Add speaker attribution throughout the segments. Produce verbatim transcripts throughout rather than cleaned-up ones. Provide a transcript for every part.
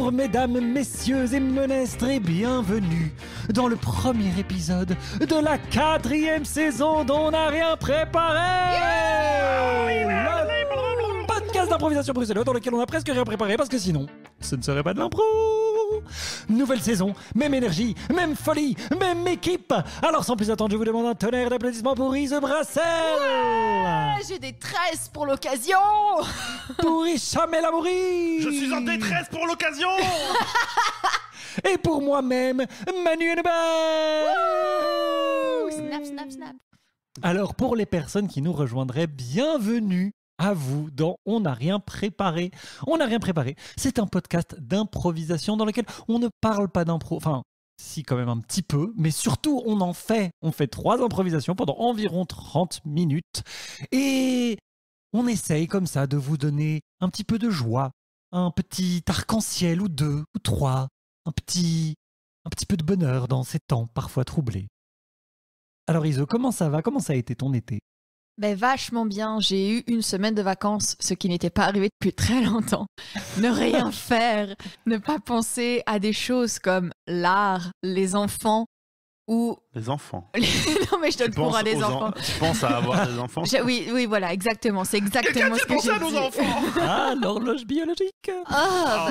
Speaker 1: Bonjour mesdames, messieurs et menestres et bienvenue dans le premier épisode de la quatrième saison dont on n'a rien préparé. Le podcast d'improvisation bruxellois dans lequel on a presque rien préparé parce que sinon, ce ne serait pas de l'impro. Nouvelle saison, même énergie, même folie, même équipe. Alors sans plus attendre, je vous demande un tonnerre d'applaudissements pour Ise Brassel.
Speaker 2: Ouais, j'ai des tresses pour l'occasion.
Speaker 1: Pour Hicham El Amouri.
Speaker 3: Je suis en détresse pour l'occasion.
Speaker 1: Et pour moi-même, Manu Hennebert.
Speaker 2: Snap, snap, snap.
Speaker 1: Alors pour les personnes qui nous rejoindraient, bienvenue à vous dans On n'a rien préparé. On n'a rien préparé. C'est un podcast d'improvisation dans lequel on ne parle pas d'impro. Enfin, si quand même un petit peu, mais surtout on en fait. On fait trois improvisations pendant environ trente minutes. Et on essaye comme ça de vous donner un petit peu de joie, un petit arc-en-ciel ou deux ou trois, un petit, un petit peu de bonheur dans ces temps parfois troublés. Alors Ise, comment ça va? Comment ça a été ton été?
Speaker 2: Ben vachement bien, j'ai eu une semaine de vacances, ce qui n'était pas arrivé depuis très longtemps. Ne rien faire, ne pas penser à des choses comme l'art, les enfants ou...
Speaker 3: Les enfants.
Speaker 2: Non mais je donne
Speaker 3: Tu
Speaker 2: cours
Speaker 3: penses
Speaker 2: à des
Speaker 3: aux
Speaker 2: enfants.
Speaker 3: en- Tu penses à avoir des enfants?
Speaker 2: Je- oui, oui, voilà, exactement, c'est exactement ce que
Speaker 3: Pense
Speaker 2: j'ai
Speaker 3: à nos
Speaker 2: dit.
Speaker 3: enfants.
Speaker 1: Ah, l'horloge biologique.
Speaker 2: Ah,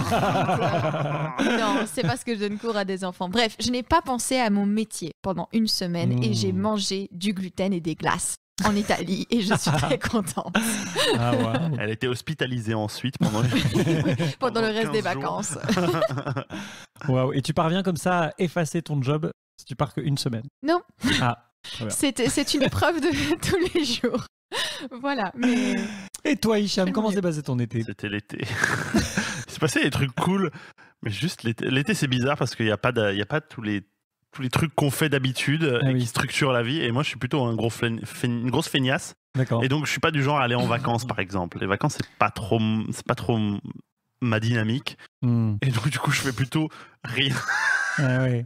Speaker 2: bah, non, c'est parce que je donne cours à des enfants. Bref, je n'ai pas pensé à mon métier pendant une semaine et
Speaker 1: Mmh.
Speaker 2: j'ai mangé du gluten et des glaces en Italie et je suis très contente
Speaker 1: Ah, wow.
Speaker 3: Elle était hospitalisée ensuite pendant,
Speaker 2: pendant le reste des
Speaker 3: quinze jours.
Speaker 2: vacances.
Speaker 1: Wow. Et tu parviens comme ça à effacer ton job si tu pars qu'une semaine?
Speaker 2: Non,
Speaker 1: Ah, très bien.
Speaker 2: c'est, c'est une épreuve de tous les jours. Voilà, mais
Speaker 1: Et toi Hicham, comment
Speaker 2: mieux.
Speaker 1: s'est passé ton été?
Speaker 3: C'était l'été. Il s'est passé des trucs cool, mais juste l'été, l'été c'est bizarre parce qu'il n'y a pas, de- il y a pas tous les tous les trucs qu'on fait d'habitude
Speaker 1: Ah
Speaker 3: et
Speaker 1: oui.
Speaker 3: qui structurent la vie. Et moi, je suis plutôt un gros flen- fen- une grosse feignasse.
Speaker 1: D'accord.
Speaker 3: Et donc, je suis pas du genre à aller en vacances, par exemple. Les vacances, c'est pas trop, c'est pas trop ma dynamique.
Speaker 1: Hmm.
Speaker 3: Et donc, du coup, je fais plutôt rien.
Speaker 1: Ah ouais.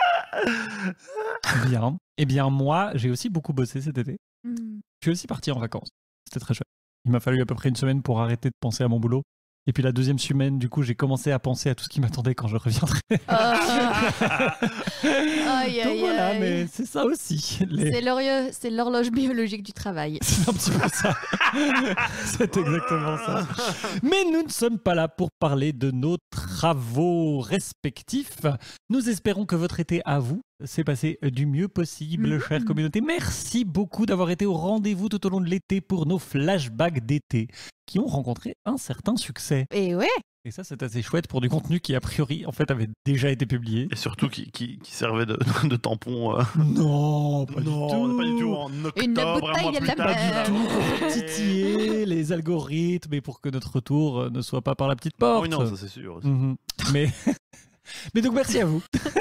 Speaker 1: Bien. Eh bien moi, j'ai aussi beaucoup bossé cet été.
Speaker 2: hmm.
Speaker 1: Je suis aussi parti en vacances. C'était très chouette. Il m'a fallu à peu près une semaine pour arrêter de penser à mon boulot. Et puis la deuxième semaine, du coup, j'ai commencé à penser à tout ce qui m'attendait quand je reviendrai.
Speaker 2: Ah. Aïe,
Speaker 1: Donc
Speaker 2: aïe,
Speaker 1: voilà,
Speaker 2: aïe.
Speaker 1: mais c'est ça aussi. Les...
Speaker 2: C'est, l'horloge, c'est l'horloge biologique du travail.
Speaker 1: C'est un petit peu ça. C'est exactement ça. Mais nous ne sommes pas là pour parler de nos travaux respectifs. Nous espérons que votre été à vous s'est passé du mieux possible,
Speaker 2: Mhm.
Speaker 1: chère communauté. Merci beaucoup d'avoir été au rendez-vous tout au long de l'été pour nos flashbacks d'été qui ont rencontré un certain succès.
Speaker 2: Et ouais,
Speaker 1: Et ça, c'est assez chouette pour du contenu qui, a priori, en fait, avait déjà été publié.
Speaker 3: Et surtout, qui, qui, qui servait de, de tampon. euh.
Speaker 1: Non, pas
Speaker 3: non,
Speaker 1: du tout.
Speaker 3: pas du tout. En
Speaker 2: Une
Speaker 3: octobre, un mois
Speaker 2: bouteille
Speaker 3: plus
Speaker 2: à la
Speaker 3: tard.
Speaker 2: mer.
Speaker 1: Pas du tout pour titiller les algorithmes et pour que notre retour euh, ne soit pas par la petite
Speaker 3: Ah
Speaker 1: porte.
Speaker 3: oui, non, ça c'est sûr. aussi.
Speaker 1: Mhm. Mais... Mais donc merci à vous.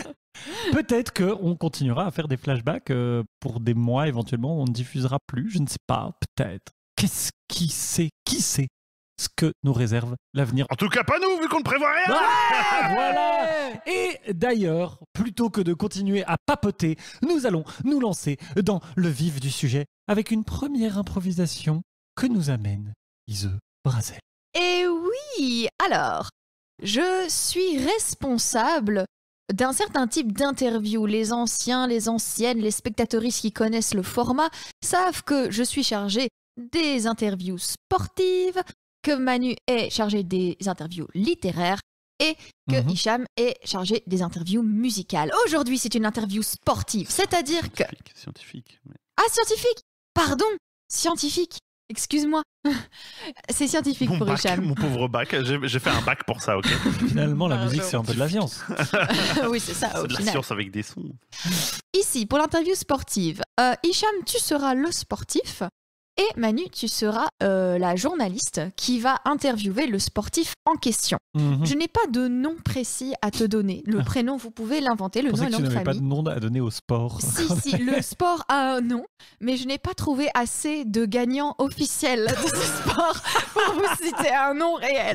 Speaker 1: Peut-être qu'on continuera à faire des flashbacks euh, pour des mois éventuellement, on ne diffusera plus, je ne sais pas, peut-être. Qu'est-ce qui sait, qui sait ce que nous réserve l'avenir?
Speaker 3: En tout cas, pas nous, vu qu'on ne prévoit rien.
Speaker 1: Ah, voilà. Et d'ailleurs, plutôt que de continuer à papoter, nous allons nous lancer dans le vif du sujet avec une première improvisation que nous amène Ise Brassel.
Speaker 2: et oui. Alors, je suis responsable d'un certain type d'interview. Les anciens, les anciennes, les spectateuristes qui connaissent le format savent que je suis chargée des interviews sportives, que Manu est chargé des interviews littéraires et que
Speaker 1: Mhm.
Speaker 2: Hicham est chargé des interviews musicales. Aujourd'hui, c'est une interview sportive, c'est-à-dire que...
Speaker 3: Scientifique, scientifique. mais-
Speaker 2: Ah, scientifique. Pardon, scientifique. Excuse-moi. C'est scientifique
Speaker 3: Mon
Speaker 2: pour
Speaker 3: bac,
Speaker 2: Hicham.
Speaker 3: mon pauvre bac, j'ai j'ai fait un bac pour ça, ok?
Speaker 1: Finalement, la
Speaker 2: Pardon.
Speaker 1: musique, c'est un peu de la science.
Speaker 2: Oui, c'est ça,
Speaker 3: C'est
Speaker 2: au
Speaker 3: de la
Speaker 2: final.
Speaker 3: science avec des sons.
Speaker 2: Ici, pour l'interview sportive, euh, Hicham, tu seras le sportif et Manu, tu seras euh, la journaliste qui va interviewer le sportif en question.
Speaker 1: Mhm.
Speaker 2: Je n'ai pas de nom précis à te donner. Le
Speaker 1: Ah.
Speaker 2: prénom, vous pouvez l'inventer,
Speaker 1: Je
Speaker 2: le nom
Speaker 1: pensais
Speaker 2: et
Speaker 1: que
Speaker 2: le
Speaker 1: tu
Speaker 2: nom de
Speaker 1: n'avais pas de
Speaker 2: famille.
Speaker 1: nom à donner au sport.
Speaker 2: Si, si, le sport a un nom, mais je n'ai pas trouvé assez de gagnants officiels de ce sport pour vous citer un nom réel.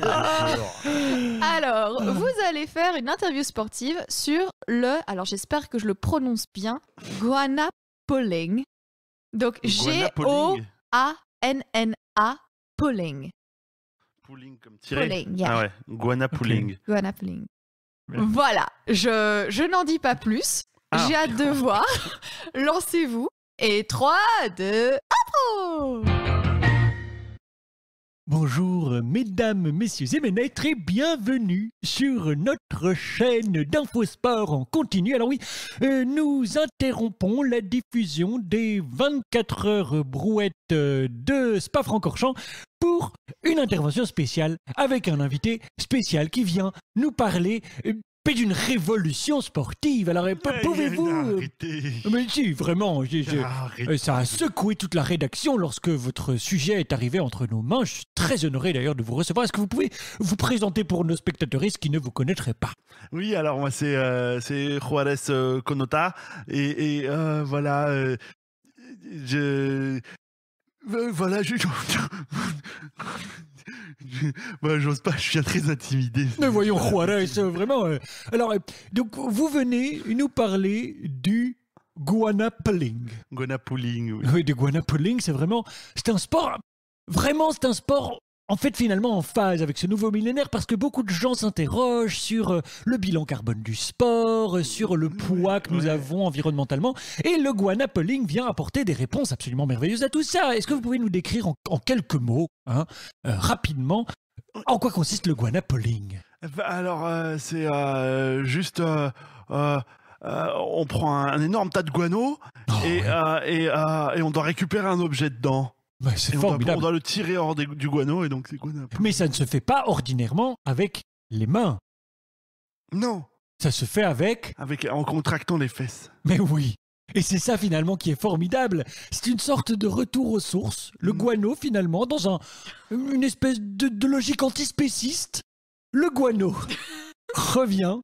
Speaker 2: Alors, vous allez faire une interview sportive sur le, alors j'espère que je le prononce bien, Goanna Polling. Donc G O
Speaker 3: Guanapoling.
Speaker 2: A N N A Polling.
Speaker 3: Pooling comme tiré.
Speaker 2: Pooling, yeah.
Speaker 3: Ah ouais, Guana Pooling.
Speaker 1: Ok.
Speaker 2: Guana Pooling.
Speaker 1: Bien.
Speaker 2: Voilà, je, je n'en dis pas plus.
Speaker 3: Ah.
Speaker 2: J'ai hâte de voir. Lancez-vous. Et trois, deux, impro.
Speaker 1: Bonjour mesdames, messieurs et maîtres et bienvenue sur notre chaîne d'Infosport en continu. Alors oui, euh, nous interrompons la diffusion des vingt-quatre heures brouettes euh, de Spa-Francorchamps pour une intervention spéciale avec un invité spécial qui vient nous parler euh, d'une révolution sportive. Alors euh,
Speaker 3: Mais,
Speaker 1: pouvez-vous... euh,
Speaker 3: Arrêtez.
Speaker 1: mais si, vraiment, j'ai- j'ai-
Speaker 3: Arrêtez.
Speaker 1: euh, ça a secoué toute la rédaction lorsque votre sujet est arrivé entre nos mains. Je suis très honoré d'ailleurs de vous recevoir. Est-ce que vous pouvez vous présenter pour nos spectateuristes qui ne vous connaîtraient pas?
Speaker 3: Oui, alors moi c'est euh, c'est Juarez euh, Conota et, et euh, voilà, euh, je euh, voilà, je, je- Bah, j'ose pas, je suis très intimidé.
Speaker 1: Mais voyons, Juarez, euh, vraiment. euh, Alors, euh, donc, vous venez nous parler du guana pulling.
Speaker 3: Guana Pooling, oui.
Speaker 1: Oui, du guana pulling, c'est vraiment... C'est un sport... Vraiment, c'est un sport... En fait, finalement, en phase avec ce nouveau millénaire, parce que beaucoup de gens s'interrogent sur euh, le bilan carbone du sport, euh, sur le poids que nous
Speaker 3: ouais.
Speaker 1: avons environnementalement, et le guana pulling vient apporter des réponses absolument merveilleuses à tout ça. Est-ce que vous pouvez nous décrire en, en quelques mots, hein, euh, rapidement, en quoi consiste le guana pulling?
Speaker 3: Bah, alors euh, c'est euh, juste, euh, euh, euh, on prend un, un énorme tas de guano
Speaker 1: Oh,
Speaker 3: et,
Speaker 1: ouais.
Speaker 3: euh, et, euh, et on doit récupérer un objet dedans.
Speaker 1: Ouais, c'est
Speaker 3: Et on doit,
Speaker 1: formidable.
Speaker 3: on doit le tirer hors des- du guano et donc c'est guana.
Speaker 1: Mais ça ne se fait pas ordinairement avec les mains.
Speaker 3: Non,
Speaker 1: Ça se fait avec...
Speaker 3: avec en contractant les fesses.
Speaker 1: Mais oui. Et c'est ça finalement qui est formidable. C'est une sorte de retour aux sources. Le
Speaker 3: Mm.
Speaker 1: guano finalement, dans un, une espèce de, de logique antispéciste, le guano revient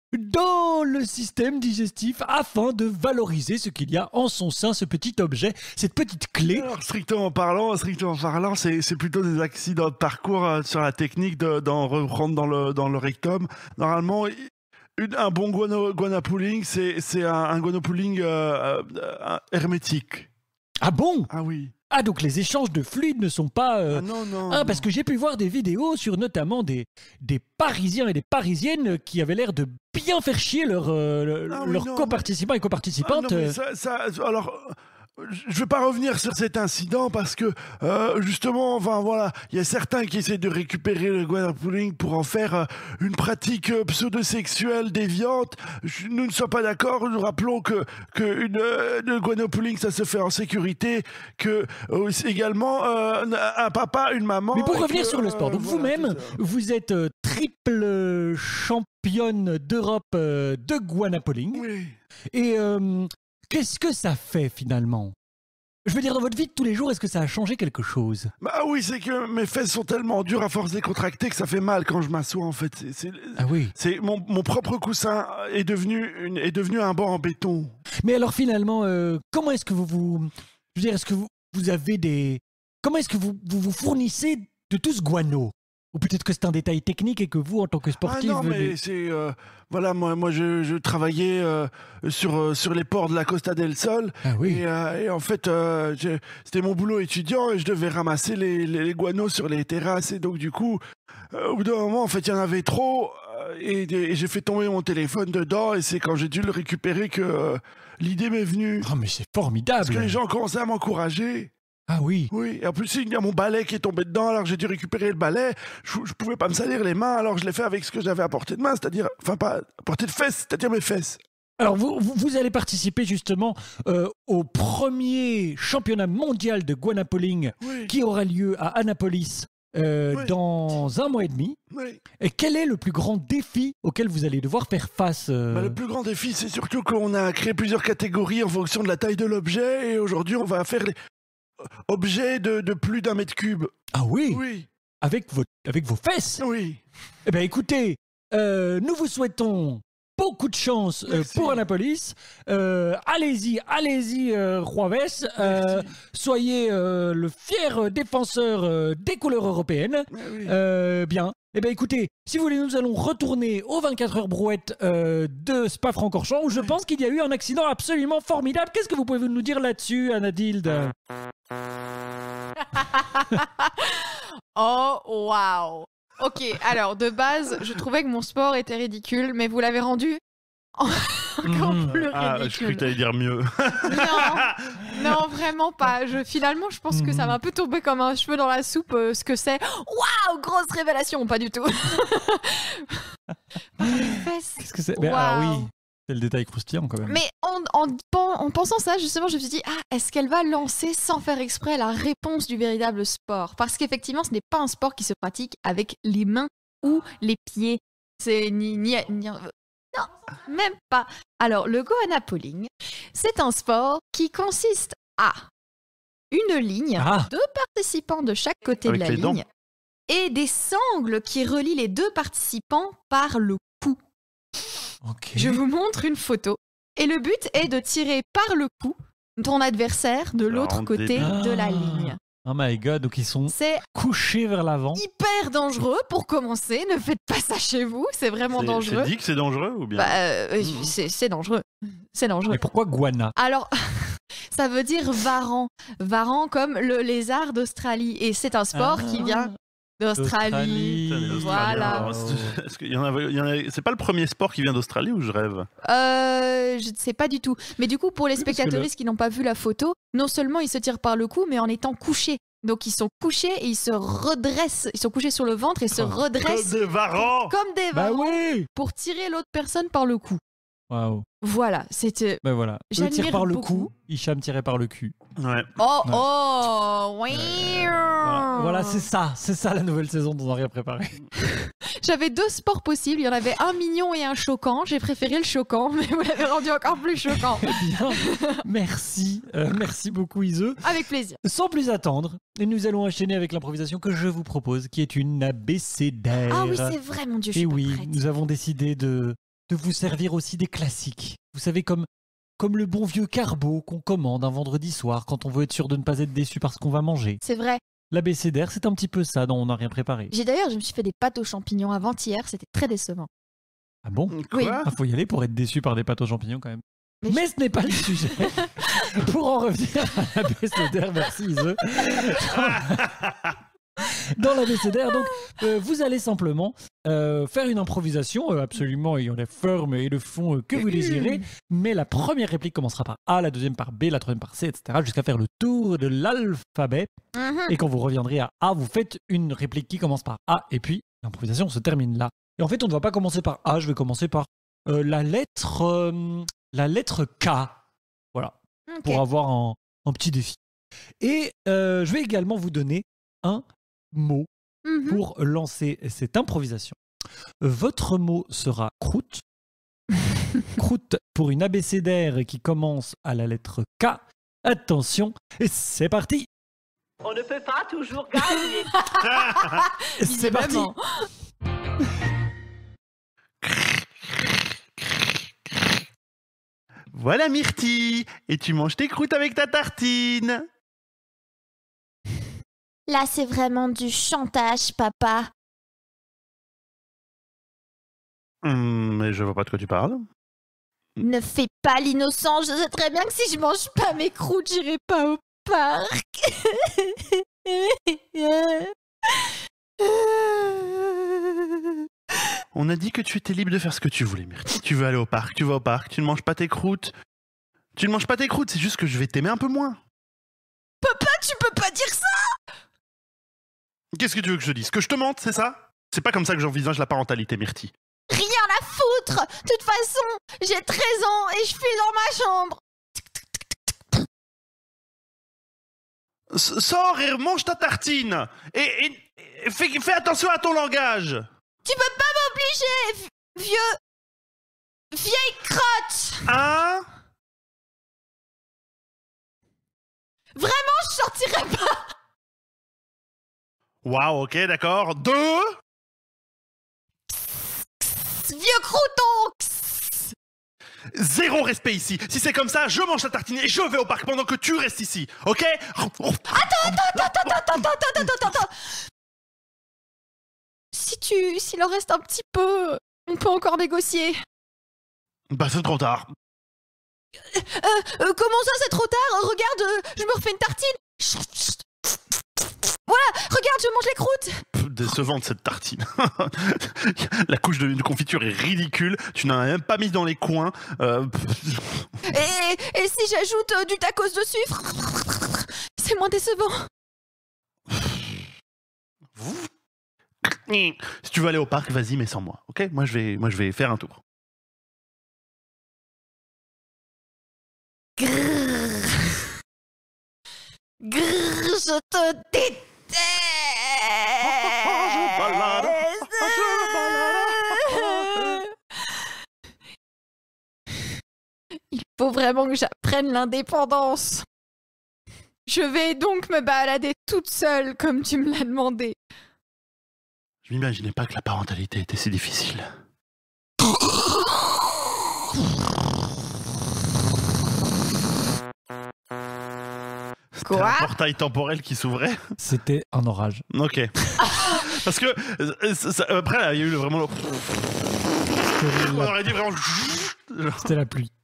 Speaker 1: dans le système digestif afin de valoriser ce qu'il y a en son sein, ce petit objet, cette petite clé.
Speaker 3: Alors, strictement parlant, strictement parlant, c'est c'est plutôt des accidents de parcours euh, sur la technique de- d'en reprendre dans le dans le rectum. Normalement, une- un bon guano, guana pooling, c'est c'est un, un guano pooling euh, euh, hermétique.
Speaker 1: Ah bon?
Speaker 3: Ah oui.
Speaker 1: Ah donc les échanges de fluides ne sont pas... euh,
Speaker 3: Ah non non.
Speaker 1: Ah,
Speaker 3: non.
Speaker 1: parce que j'ai pu voir des vidéos sur notamment des, des Parisiens et des Parisiennes qui avaient l'air de bien faire chier leurs euh,
Speaker 3: Ah oui,
Speaker 1: leurs
Speaker 3: non,
Speaker 1: coparticipants et
Speaker 3: Ah
Speaker 1: coparticipantes.
Speaker 3: non, mais
Speaker 1: euh.
Speaker 3: ça, ça- alors, euh, je vais pas revenir sur cet incident parce que euh, justement, enfin voilà, il y a certains qui essaient de récupérer le guana pooling pour en faire euh, une pratique euh, pseudo-sexuelle déviante. Je- nous ne sommes pas d'accord. Nous rappelons que que une, euh, le guana pooling ça se fait en sécurité, que euh, c'est également euh, un papa, une maman.
Speaker 1: Mais pour
Speaker 3: et
Speaker 1: revenir
Speaker 3: que,
Speaker 1: sur le sport,
Speaker 3: euh,
Speaker 1: donc
Speaker 3: voilà,
Speaker 1: vous-même,
Speaker 3: tout ça.
Speaker 1: vous êtes euh, triple championne d'Europe euh, de guana pulling.
Speaker 3: Oui.
Speaker 1: Et euh, qu'est-ce que ça fait finalement? Je veux dire, dans votre vie de tous les jours, est-ce que ça a changé quelque chose?
Speaker 3: Bah oui, c'est que mes fesses sont tellement dures à force de les contracter que ça fait mal quand je m'assois en fait. C'est- c'est-
Speaker 1: Ah oui.
Speaker 3: C'est mon, mon propre coussin est devenu une, est devenu un banc en béton.
Speaker 1: Mais alors finalement, euh, comment est-ce que vous vous... Je veux dire, est-ce que vous, vous avez des... Comment est-ce que vous, vous vous fournissez de tout ce guano? Ou peut-être que c'est un détail technique et que vous, en tant que sportif...
Speaker 3: ah non, mais
Speaker 1: venez-
Speaker 3: c'est euh, voilà, moi, moi je, je travaillais euh, sur euh, sur les ports de la Costa del Sol.
Speaker 1: Ah oui.
Speaker 3: Et, euh, et en fait, euh, je- c'était mon boulot étudiant et je devais ramasser les, les, les guanos sur les terrasses. Et donc, du coup, euh, au bout d'un moment, en fait, il y en avait trop. euh, Et, et j'ai fait tomber mon téléphone dedans. Et c'est quand j'ai dû le récupérer que euh, l'idée m'est venue.
Speaker 1: Ah mais c'est formidable.
Speaker 3: Parce que les gens commençaient à m'encourager.
Speaker 1: Ah oui.
Speaker 3: Oui, et en plus, il y a mon balai qui est tombé dedans, alors j'ai dû récupérer le balai. Je, je pouvais pas me salir les mains, alors je l'ai fait avec ce que j'avais à portée de main, c'est-à-dire, enfin, pas à portée de fesses, c'est-à-dire mes fesses.
Speaker 1: Alors vous, vous, vous allez participer justement euh, au premier championnat mondial de guana pulling
Speaker 3: Oui,
Speaker 1: qui aura lieu à Annapolis euh,
Speaker 3: Oui.
Speaker 1: dans un mois et demi.
Speaker 3: oui.
Speaker 1: Et quel est le plus grand défi auquel vous allez devoir faire face euh,
Speaker 3: Bah, le plus grand défi, c'est surtout qu'on a créé plusieurs catégories en fonction de la taille de l'objet, et aujourd'hui, on va faire les objets de, de plus d'un mètre cube.
Speaker 1: Ah oui,
Speaker 3: Oui,
Speaker 1: avec, vos, avec vos fesses.
Speaker 3: oui.
Speaker 1: Eh bien écoutez, euh, nous vous souhaitons beaucoup de chance euh,
Speaker 3: Merci.
Speaker 1: pour Annapolis. Euh, allez-y, allez-y, euh, Juarez. Euh,
Speaker 3: Merci.
Speaker 1: soyez euh, le fier défenseur euh, des couleurs européennes.
Speaker 3: Ouais, oui.
Speaker 1: Euh, bien. Eh bien écoutez, si vous voulez, nous allons retourner aux vingt-quatre heures brouettes euh, de Spa-Francorchamps où je
Speaker 3: Ouais.
Speaker 1: pense qu'il y a eu un accident absolument formidable. Qu'est-ce que vous pouvez nous dire là-dessus, Anadilde?
Speaker 2: Oh, waouh. Ok, alors de base, je trouvais que mon sport était ridicule, mais vous l'avez rendu encore
Speaker 1: Mhm.
Speaker 2: plus
Speaker 3: Ah, je croyais
Speaker 2: ridicule.
Speaker 3: que t'allais dire mieux.
Speaker 2: Non, non, vraiment pas. Je, finalement, je pense que ça
Speaker 1: Mhm.
Speaker 2: va un peu tomber comme un cheveu dans la soupe, euh, ce que c'est. Waouh, grosse révélation, pas du tout. Par les fesses.
Speaker 1: Qu'est-ce que c'est Ben, alors
Speaker 2: Waouh.
Speaker 1: oui, c'est le détail croustillant quand même.
Speaker 2: Mais en, en, pen- en pensant ça, justement, je me suis dit, ah, est-ce qu'elle va lancer sans faire exprès la réponse du véritable sport? Parce qu'effectivement, ce n'est pas un sport qui se pratique avec les mains ou les pieds. C'est ni, ni, ni- non, même pas. Alors, le Gohana Pulling, c'est un sport qui consiste à une ligne,
Speaker 1: Ah.
Speaker 2: deux participants de chaque côté
Speaker 3: Avec
Speaker 2: de la
Speaker 3: les dents.
Speaker 2: ligne, et des sangles qui relient les deux participants par le cou.
Speaker 1: Ok.
Speaker 2: Je vous montre une photo. Et le but est de tirer par le cou ton adversaire de l'autre
Speaker 3: rend
Speaker 2: côté
Speaker 1: débile.
Speaker 2: de la
Speaker 1: Ah.
Speaker 2: ligne.
Speaker 1: Oh my god, donc ils sont
Speaker 2: C'est
Speaker 1: couchés vers l'avant.
Speaker 2: hyper dangereux pour commencer. Ne faites pas ça chez vous, c'est vraiment
Speaker 3: C'est-
Speaker 2: dangereux.
Speaker 3: C'est dit que c'est dangereux ou bien
Speaker 2: Bah, euh,
Speaker 3: Mhm.
Speaker 2: c'est c'est dangereux. C'est dangereux.
Speaker 1: Mais pourquoi Guana?
Speaker 2: Alors, ça veut dire varan. Varan comme le lézard d'Australie. Et c'est un sport
Speaker 1: Ah.
Speaker 2: qui vient d'Australie.
Speaker 3: Putain, les Australiens,
Speaker 2: Voilà.
Speaker 3: alors, c'est- est-ce qu'il y en a- il y en a- C'est pas le premier sport qui vient d'Australie ou je rêve?
Speaker 2: Euh, je ne sais pas du tout. Mais du coup, pour les
Speaker 1: Oui, parce que
Speaker 2: spectateuristes qui n'ont pas vu la photo, non seulement ils se tirent par le cou, mais en étant couchés. Donc ils sont couchés et ils se redressent. Ils sont couchés sur le ventre et se
Speaker 1: Oh.
Speaker 3: Comme
Speaker 2: redressent
Speaker 3: des varans.
Speaker 2: comme des
Speaker 1: Bah
Speaker 2: varans
Speaker 1: oui.
Speaker 2: pour tirer l'autre personne par le cou.
Speaker 1: Waouh.
Speaker 2: Voilà, c'était...
Speaker 1: Ben voilà. Eux
Speaker 2: J'admire
Speaker 1: tirent par le
Speaker 2: beaucoup.
Speaker 1: cou, Hicham tirait par le cul.
Speaker 3: Ouais.
Speaker 2: Oh,
Speaker 1: Ouais.
Speaker 2: oh, oui.
Speaker 1: Voilà, Voilà, c'est ça, c'est ça la nouvelle saison dont on n'a rien préparé.
Speaker 2: J'avais deux sports possibles. Il y en avait un mignon et un choquant. J'ai préféré le choquant, mais vous l'avez rendu encore plus choquant.
Speaker 1: Eh bien, merci, euh, merci beaucoup Ise.
Speaker 2: Avec plaisir.
Speaker 1: Sans plus attendre, nous allons enchaîner avec l'improvisation que je vous propose, qui est une abécédaire.
Speaker 2: Ah oui, c'est vrai, mon Dieu, je
Speaker 1: Et
Speaker 2: suis pas
Speaker 1: oui,
Speaker 2: prête.
Speaker 1: nous avons décidé de, de vous servir aussi des classiques. Vous savez, comme, comme le bon vieux carbo qu'on commande un vendredi soir quand on veut être sûr de ne pas être déçu par ce qu'on va manger.
Speaker 2: C'est vrai.
Speaker 1: L'abécédaire, c'est un petit peu ça dont on n'a rien préparé.
Speaker 2: J'ai d'ailleurs, je me suis fait des pâtes aux champignons avant-hier. C'était très décevant.
Speaker 1: Ah bon?
Speaker 3: Quoi?
Speaker 2: Oui.
Speaker 1: Il faut y aller pour être déçu par des pâtes aux champignons quand même.
Speaker 2: Mais
Speaker 1: Mais, ce n'est pas le sujet. Pour en revenir à l'abécédaire, merci Ise. Dans l'abécédaire, donc, euh, vous allez simplement euh, faire une improvisation euh, absolument ayant la forme et le fond euh, que vous désirez. Mais la première réplique commencera par A, la deuxième par B, la troisième par C, et cetera. Jusqu'à faire le tour de l'alphabet.
Speaker 2: Mhm.
Speaker 1: Et quand vous reviendrez à A, vous faites une réplique qui commence par A. Et puis, l'improvisation se termine là. Et en fait, on ne va pas commencer par A, je vais commencer par euh, la lettre euh, la lettre K. Voilà.
Speaker 2: Ok.
Speaker 1: Pour avoir un, un petit défi. Et euh, je vais également vous donner un mot
Speaker 2: Mhm.
Speaker 1: pour lancer cette improvisation. Votre mot sera croûte. Croûte pour une abécédaire qui commence à la lettre K. Attention, et c'est parti.
Speaker 4: On ne peut pas toujours gagner.
Speaker 1: C'est parti.
Speaker 2: Visiblement.
Speaker 3: Voilà Myrtille. Et tu manges tes croûtes avec ta tartine.
Speaker 5: Là, c'est vraiment du chantage, papa.
Speaker 3: Hum, mais je vois pas de quoi tu parles.
Speaker 5: Ne fais pas l'innocent. Je sais très bien que si je mange pas mes croûtes, j'irai pas au parc.
Speaker 3: On a dit que tu étais libre de faire ce que tu voulais, Myrtille. Tu veux aller au parc, tu vas au parc, tu ne manges pas tes croûtes. Tu ne manges pas tes croûtes, c'est juste que je vais t'aimer un peu moins.
Speaker 2: Papa, tu peux pas dire ça.
Speaker 3: Qu'est-ce que tu veux que je dise? Que je te mente, c'est ça? C'est pas comme ça que j'envisage la parentalité, Myrtille.
Speaker 5: Rien à foutre. De toute façon, j'ai treize ans et je suis dans ma chambre.
Speaker 3: S- Sors et mange ta tartine. Et, et- et fais, fais attention à ton langage.
Speaker 5: Tu peux pas m'obliger, vi- vieux... Vieille crotte.
Speaker 3: Un,
Speaker 5: Vraiment, je sortirai pas.
Speaker 3: waouh, ok, d'accord. Deux,
Speaker 5: Vieux crouton.
Speaker 3: zéro respect ici. Si c'est comme ça, je mange ta tartine et je vais au parc pendant que tu restes ici, ok?
Speaker 5: Attends, attends, attends, attends, attends, attends, attends.
Speaker 2: Si tu, s'il en reste un petit peu, on peut encore négocier.
Speaker 3: Bah c'est trop tard.
Speaker 2: Euh, euh, comment ça, c'est trop tard? Regarde, euh, je me refais une tartine. Ouais, Voilà, regarde, je mange les croûtes.
Speaker 3: Pff, décevante cette tartine. La couche de, de confiture est ridicule. Tu n'en as même pas mis dans les coins. Euh,
Speaker 2: Et, et si j'ajoute euh, du tacos dessus, c'est moins décevant.
Speaker 3: Si tu veux aller au parc, vas-y, mais sans moi. Ok, moi je vais, moi je vais faire un tour.
Speaker 2: Grrr. Grrr, je te déteste. Il faut vraiment que j'apprenne l'indépendance. Je vais donc me balader toute seule comme tu me l'as demandé.
Speaker 3: Je m'imaginais pas que la parentalité était si difficile. C'était
Speaker 2: Quoi ?
Speaker 3: un portail temporel qui s'ouvrait.
Speaker 1: C'était un orage.
Speaker 3: Ok. Parce que euh, ça- ça- après, là, il y a eu le- vraiment le...
Speaker 1: C'était
Speaker 3: On
Speaker 1: la,
Speaker 3: aurait dit vraiment...
Speaker 1: c'était la pluie.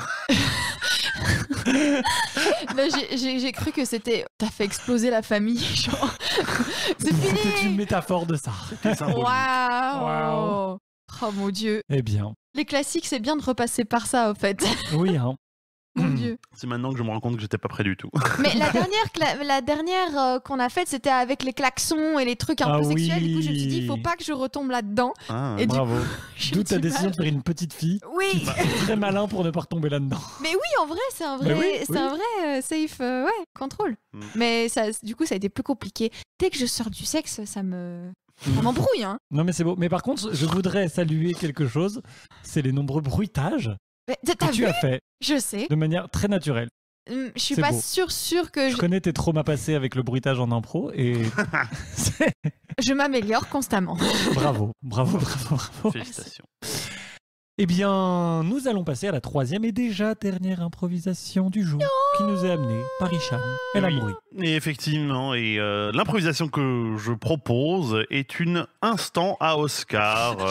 Speaker 2: Là, j'ai- j'ai j'ai cru que c'était... T'as fait exploser la famille, genre... C'est
Speaker 1: C'était une
Speaker 2: fini.
Speaker 1: métaphore de ça.
Speaker 3: C'était symbolique.
Speaker 2: Waouh.
Speaker 1: Waouh.
Speaker 2: Oh mon Dieu.
Speaker 1: Eh bien,
Speaker 2: Les classiques, c'est bien de repasser par ça, en fait.
Speaker 1: oui, hein.
Speaker 2: Mon Dieu.
Speaker 3: C'est maintenant que je me rends compte que j'étais pas prêt du tout.
Speaker 2: Mais la dernière, cla- la dernière euh, qu'on a faite, c'était avec les klaxons et les trucs un
Speaker 1: Ah
Speaker 2: peu sexuels. Du coup, je me suis dit,
Speaker 1: oui.
Speaker 2: il faut pas que je retombe là-dedans.
Speaker 3: Ah,
Speaker 2: Et du
Speaker 1: Bravo.
Speaker 2: Je
Speaker 1: D'où
Speaker 2: me
Speaker 1: ta
Speaker 2: suis
Speaker 1: décision
Speaker 2: pas-
Speaker 1: de faire une petite fille.
Speaker 2: Oui.
Speaker 1: C'est très malin pour ne pas retomber là-dedans.
Speaker 2: Mais oui, en vrai, c'est un vrai,
Speaker 1: Mais oui,
Speaker 2: c'est
Speaker 1: oui.
Speaker 2: un vrai euh, safe, euh, ouais, contrôle.
Speaker 3: Mm.
Speaker 2: Mais ça, du coup, ça a été plus compliqué. Dès que je sors du sexe, ça me, ça m'embrouille, hein.
Speaker 1: Non, mais c'est beau. Mais par contre, je voudrais saluer quelque chose. C'est les nombreux bruitages
Speaker 2: Mais t'as- t'as
Speaker 1: que tu
Speaker 2: vu
Speaker 1: as fait
Speaker 2: Je sais.
Speaker 1: de manière très naturelle.
Speaker 2: Hum, Je suis
Speaker 1: C'est
Speaker 2: pas
Speaker 1: beau.
Speaker 2: sûre, sûre que
Speaker 1: Je
Speaker 2: je,
Speaker 1: connais tes traumas passés avec le bruitage en impro et c'est-
Speaker 2: je m'améliore constamment.
Speaker 1: bravo, bravo, bravo, bravo.
Speaker 3: Félicitations.
Speaker 1: Eh bien, nous allons passer à la troisième et déjà dernière improvisation du jour qui nous est amenée par Hicham El
Speaker 3: Oui.
Speaker 1: Amouri.
Speaker 3: Et effectivement, et euh, l'improvisation que je propose est une instant à Oscar. euh.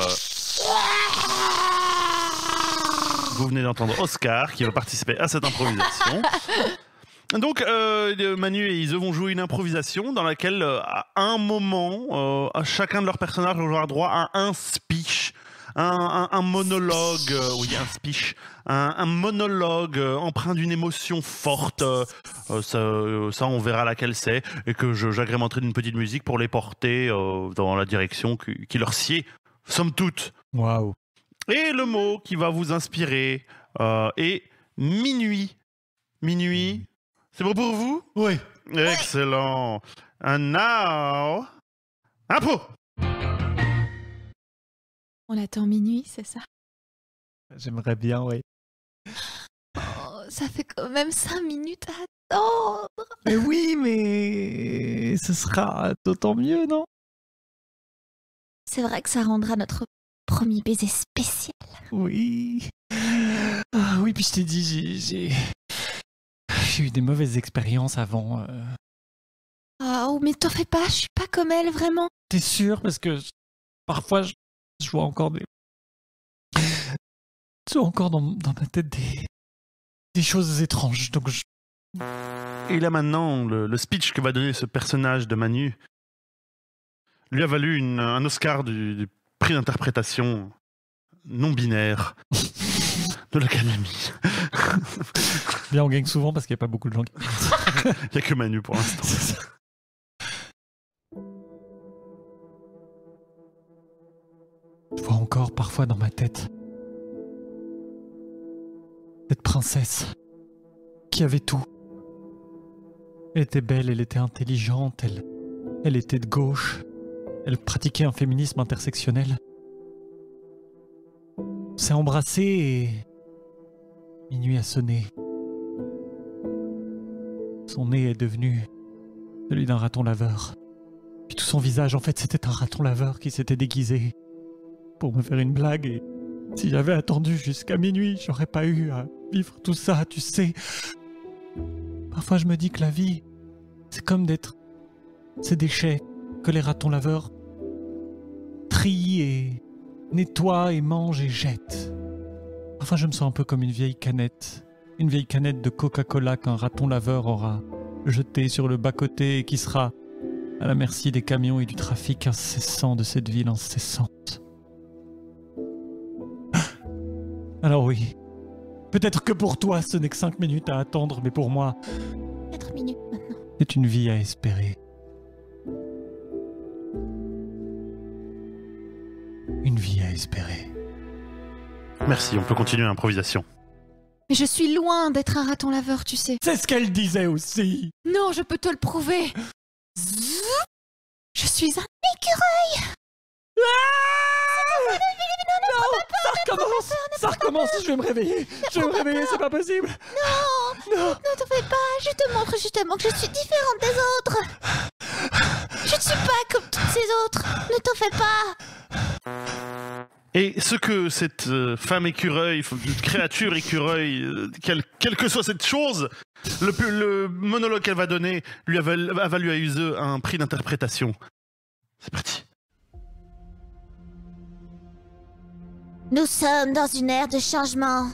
Speaker 3: Vous venez d'entendre Oscar qui va participer à cette improvisation. Donc, euh, Manu et Ise vont jouer une improvisation dans laquelle, euh, à un moment, euh, à chacun de leurs personnages aura droit à un speech, un, un- un monologue, euh, oui, un speech, un, un monologue euh, empreint d'une émotion forte. euh, euh, ça, euh, ça, on verra laquelle c'est, et que je- j'agrémenterai d'une petite musique pour les porter euh, dans la direction qui, qui leur sied, somme toute.
Speaker 1: Waouh.
Speaker 3: Et le mot qui va vous inspirer euh, est minuit. Minuit. C'est bon pour vous?
Speaker 1: Oui.
Speaker 3: Excellent. And now, impro.
Speaker 2: On attend minuit, c'est ça?
Speaker 1: J'aimerais bien, oui.
Speaker 2: Oh, ça fait quand même cinq minutes à attendre.
Speaker 1: Mais oui, mais ce sera d'autant mieux, non?
Speaker 5: C'est vrai que ça rendra notre premier baiser spécial.
Speaker 1: Oui. Ah, oui, puis je t'ai dit, j'ai, j'ai... j'ai eu des mauvaises expériences avant. euh.
Speaker 5: Oh, mais t'en fais pas, je suis pas comme elle, vraiment.
Speaker 1: T'es sûr? Parce que je- parfois, je, je vois encore des... Je vois encore dans, dans ma tête des... des choses étranges. Donc, je...
Speaker 3: Et là maintenant, le, le speech que va donner ce personnage de Manu lui a valu une- un Oscar du, du prix d'interprétation non binaire de l'Académie.
Speaker 1: Bien, on gagne souvent parce qu'il n'y a pas beaucoup de gens qui...
Speaker 3: Il n'y a que Manu pour l'instant.
Speaker 1: C'est ça. Je vois encore parfois dans ma tête cette princesse qui avait tout. Elle était belle, elle était intelligente, elle, elle était de gauche, elle pratiquait un féminisme intersectionnel. On s'est embrassés et minuit a sonné. Son nez est devenu celui d'un raton laveur. Puis tout son visage, en fait, c'était un raton laveur qui s'était déguisé pour me faire une blague. Et si j'avais attendu jusqu'à minuit, j'aurais pas eu à vivre tout ça, tu sais. Parfois, je me dis que la vie, c'est comme d'être ces déchets que les ratons laveurs trient et nettoient et mangent et jettent. Parfois, je me sens un peu comme une vieille canette. Une vieille canette de Coca-Cola qu'un raton laveur aura jetée sur le bas-côté et qui sera à la merci des camions et du trafic incessant de cette ville incessante. Alors oui, peut-être que pour toi ce n'est que cinq minutes à attendre, mais pour moi,
Speaker 5: Quatre minutes maintenant.
Speaker 1: c'est une vie à espérer. Une vie à espérer.
Speaker 6: Merci, on peut continuer l'improvisation.
Speaker 2: Mais je suis loin d'être un raton laveur, tu sais.
Speaker 1: C'est ce qu'elle disait aussi.
Speaker 2: Non, je peux te le prouver. Je suis un écureuil.
Speaker 1: Non, ça recommence, ça recommence, je vais me réveiller, je vais me réveiller, c'est pas possible.
Speaker 5: Non,
Speaker 1: Non,
Speaker 5: ne t'en fais pas, je te montre justement que je suis différente des autres. Je ne suis pas comme toutes ces autres, ne t'en fais pas.
Speaker 6: Et ce que cette euh, femme écureuil, f- créature écureuil, euh, quelle, quelle que soit cette chose, le, pu- le monologue qu'elle va donner lui a, val- a valu à Use un prix d'interprétation. C'est parti.
Speaker 5: Nous sommes dans une ère de changement.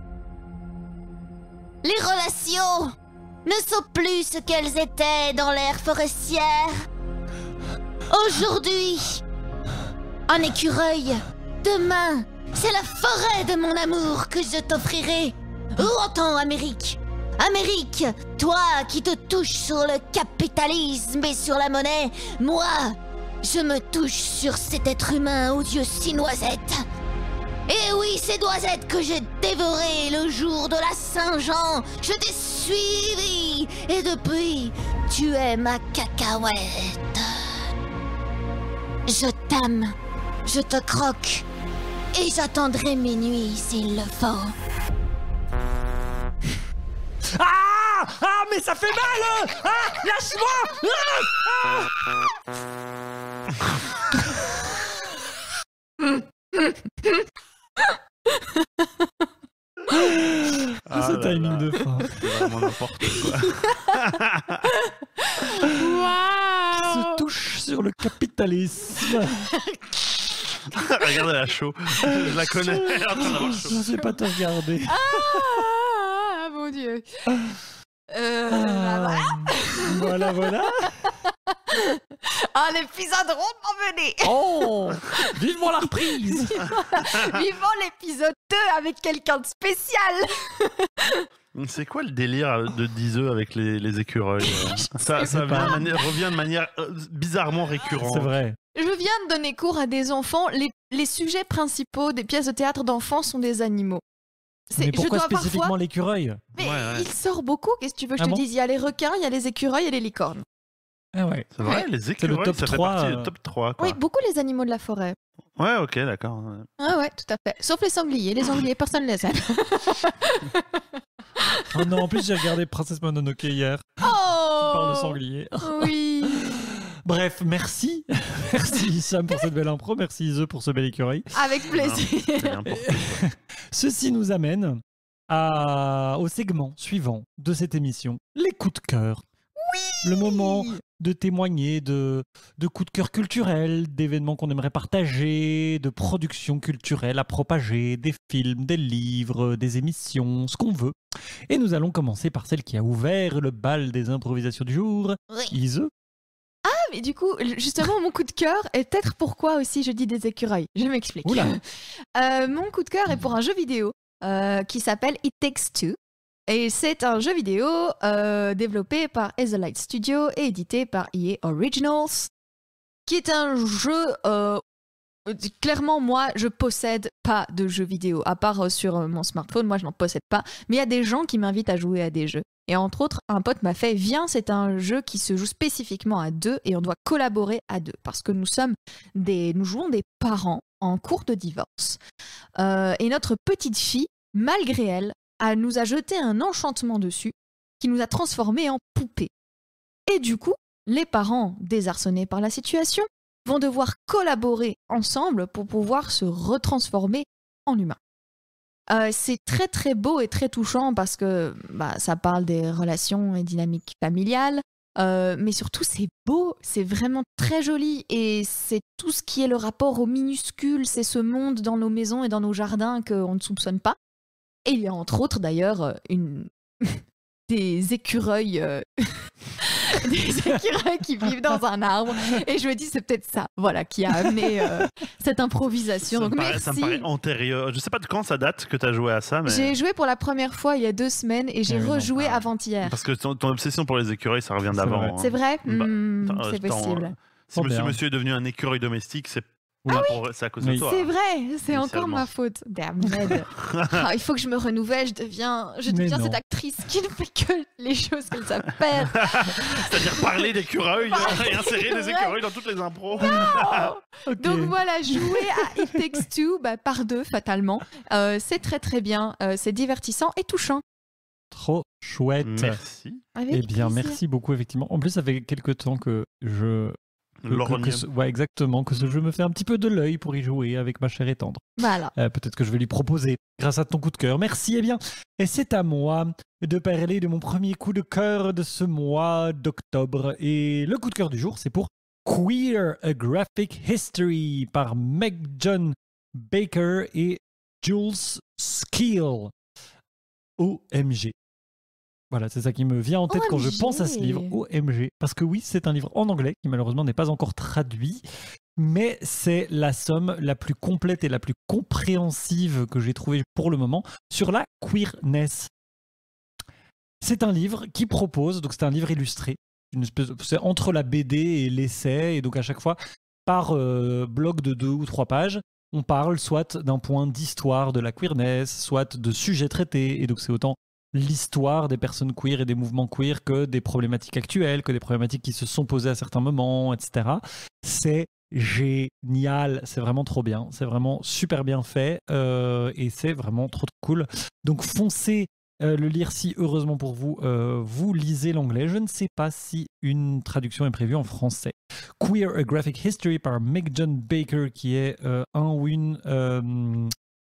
Speaker 5: Les relations ne sont plus ce qu'elles étaient dans l'ère forestière. Aujourd'hui, un écureuil. Demain, c'est la forêt de mon amour que je t'offrirai. Où entends, Amérique? Amérique, toi qui te touches sur le capitalisme et sur la monnaie, moi, je me touche sur cet être humain aux yeux si noisettes. Et oui, ces noisettes que j'ai dévorées le jour de la Saint-Jean, je t'ai suivi et depuis, tu es ma cacahuète. Je t'aime, je te croque et j'attendrai minuit s'il le faut.
Speaker 1: Ah, ah, mais ça fait mal. Ah, lâche-moi. Ah, ah. Ce timing de fin.
Speaker 6: C'est vraiment n'importe quoi.
Speaker 1: Qui se
Speaker 2: Waouh.
Speaker 1: touche sur le capitalisme.
Speaker 6: Regardez la chaud. Je la connais. Elle est en train d'avoir chaud.
Speaker 1: Je ne sais pas te regarder.
Speaker 2: Ah, mon Dieu. Euh, bah, voilà.
Speaker 1: Voilà, voilà.
Speaker 2: Un épisode rondement mené.
Speaker 1: Oh, vivement la reprise.
Speaker 2: Vivant l'épisode deux avec quelqu'un de spécial.
Speaker 6: C'est quoi le délire de Diseux avec les, les écureuils euh Ça, ça
Speaker 1: sais
Speaker 6: vient
Speaker 1: pas.
Speaker 6: de mani- revient de manière euh, bizarrement récurrente.
Speaker 1: C'est vrai.
Speaker 2: Je viens de donner cours à des enfants. Les, les sujets principaux des pièces de théâtre d'enfants sont des animaux. C'est-
Speaker 1: Mais pourquoi
Speaker 2: je dois
Speaker 1: spécifiquement
Speaker 2: parfois...
Speaker 1: l'écureuil?
Speaker 2: Mais
Speaker 6: Ouais, ouais.
Speaker 2: il sort beaucoup, qu'est-ce que tu veux que je
Speaker 1: Ah
Speaker 2: te
Speaker 1: bon
Speaker 2: dise? Il y a les requins, il y a les écureuils et les licornes.
Speaker 1: Ah ouais.
Speaker 6: C'est vrai,
Speaker 2: Ouais.
Speaker 6: les
Speaker 1: le
Speaker 6: écureuils,
Speaker 1: top
Speaker 6: ça fait
Speaker 1: trois,
Speaker 6: partie
Speaker 1: euh.
Speaker 6: du top trois. Quoi.
Speaker 2: Oui, beaucoup les animaux de la forêt.
Speaker 6: Ouais, ok, d'accord. ouais.
Speaker 2: Ah ouais, tout à fait. Sauf les sangliers. Les sangliers, personne ne les aime.
Speaker 1: Oh non, en plus j'ai regardé Princesse Mononoke hier.
Speaker 2: Oh
Speaker 1: On parle de sanglier.
Speaker 2: Oui.
Speaker 1: Bref, merci. Merci Sam pour cette belle impro. Merci Ise pour ce bel écureuil.
Speaker 2: Avec plaisir.
Speaker 6: C'est n'importe quoi.
Speaker 1: Ceci nous amène à... au segment suivant de cette émission, les coups de cœur. Oui. Le moment de témoigner de, de coups de cœur culturels, d'événements qu'on aimerait partager, de productions culturelles à propager, des films, des livres, des émissions, ce qu'on veut. Et nous allons commencer par celle qui a ouvert le bal des improvisations du jour,
Speaker 5: Oui.
Speaker 1: Ise.
Speaker 2: Mais du coup, justement, mon coup de cœur est peut-être pourquoi aussi je dis des écureuils. Je m'explique.
Speaker 1: Oula.
Speaker 2: Euh, mon coup de cœur est pour un jeu vidéo euh, qui s'appelle It Takes Two. Et c'est un jeu vidéo euh, développé par Hazelight Studio et édité par E A Originals, qui est un jeu... euh, clairement, moi, je possède pas de jeux vidéo, à part euh, sur euh, mon smartphone, moi je n'en possède pas. Mais il y a des gens qui m'invitent à jouer à des jeux. Et entre autres, un pote m'a fait « Viens, c'est un jeu qui se joue spécifiquement à deux et on doit collaborer à deux. » Parce que nous sommes des... Nous jouons des parents en cours de divorce. Euh, et notre petite fille, malgré elle, a, nous a jeté un enchantement dessus qui nous a transformés en poupées. Et du coup, les parents, désarçonnés par la situation, vont devoir collaborer ensemble pour pouvoir se retransformer en humains. Euh, c'est très très beau et très touchant parce que bah, ça parle des relations et dynamiques familiales, euh, mais surtout c'est beau, c'est vraiment très joli et c'est tout ce qui est le rapport au minuscule, c'est ce monde dans nos maisons et dans nos jardins qu'on ne soupçonne pas. Et il y a entre autres d'ailleurs une... des écureuils euh, des écureuils qui vivent dans un arbre. Et je me dis, c'est peut-être ça, voilà, qui a amené euh, cette improvisation.
Speaker 6: Ça,
Speaker 2: Donc
Speaker 6: me paraît,
Speaker 2: merci.
Speaker 6: ça me paraît antérieur. Je sais pas de quand ça date que tu as joué à ça, mais...
Speaker 2: J'ai joué pour la première fois il y a deux semaines et j'ai
Speaker 1: Ah oui, non.
Speaker 2: rejoué
Speaker 6: Ah.
Speaker 2: avant-hier.
Speaker 6: Parce que ton, ton obsession pour les écureuils, ça revient
Speaker 1: C'est
Speaker 6: d'avant.
Speaker 1: vrai.
Speaker 6: hein.
Speaker 2: C'est vrai
Speaker 6: Bah,
Speaker 2: Hmm,
Speaker 6: attends,
Speaker 2: c'est
Speaker 6: attends,
Speaker 2: possible.
Speaker 6: Si
Speaker 1: Trop
Speaker 6: monsieur,
Speaker 1: bien.
Speaker 6: monsieur est devenu un écureuil domestique, c'est
Speaker 1: Oui.
Speaker 6: pas pour- c'est à cause
Speaker 1: Oui.
Speaker 6: de toi.
Speaker 2: C'est vrai, c'est encore
Speaker 6: Initialement.
Speaker 2: ma faute. Damn it. Ah, il faut que je me renouvelle, je deviens, je
Speaker 1: Mais
Speaker 2: deviens
Speaker 1: non.
Speaker 2: cette actrice qui ne fait que les choses qu'elle savent faire.
Speaker 6: C'est-à-dire parler d'écureuils et insérer des
Speaker 2: Ouais.
Speaker 6: écureuils dans toutes les impros.
Speaker 1: Ok.
Speaker 2: Donc voilà, jouer à It Takes Two bah, par deux, fatalement. Euh, c'est très très bien, euh, c'est divertissant et touchant.
Speaker 1: Trop chouette.
Speaker 6: Merci.
Speaker 2: Avec
Speaker 1: Eh bien,
Speaker 2: plaisir.
Speaker 1: merci beaucoup, effectivement. En plus, ça fait quelques temps que je. que- que-
Speaker 6: Lorgne.
Speaker 1: que ce- ouais, exactement. Que ce jeu me fait un petit peu de l'œil pour y jouer avec ma chère et tendre.
Speaker 2: Voilà.
Speaker 1: Euh, Peut-être que je vais lui proposer grâce à ton coup de cœur. Merci. Eh bien, et c'est à moi de parler de mon premier coup de cœur de ce mois d'octobre. Et le coup de cœur du jour, c'est pour Queer a Graphic History par Meg John Baker et Jules Skill. O M G. Voilà, c'est ça qui me vient en tête quand je
Speaker 2: O M G.
Speaker 1: pense à ce livre, O M G. Parce que oui, c'est un livre en anglais qui malheureusement n'est pas encore traduit, mais c'est la somme la plus complète et la plus compréhensive que j'ai trouvée pour le moment sur la queerness. C'est un livre qui propose, donc c'est un livre illustré, une espèce, c'est entre la B D et l'essai, et donc à chaque fois, par euh, bloc de deux ou trois pages, on parle soit d'un point d'histoire de la queerness, soit de sujets traités, et donc c'est autant l'histoire des personnes queer et des mouvements queer que des problématiques actuelles, que des problématiques qui se sont posées à certains moments, et cetera. C'est génial, c'est vraiment trop bien, c'est vraiment super bien fait, euh, et c'est vraiment trop, trop cool. Donc foncez euh, le lire si, heureusement pour vous, euh, vous lisez l'anglais. Je ne sais pas si une traduction est prévue en français. Queer a Graphic History par Meg John Baker, qui est euh, un ou une euh,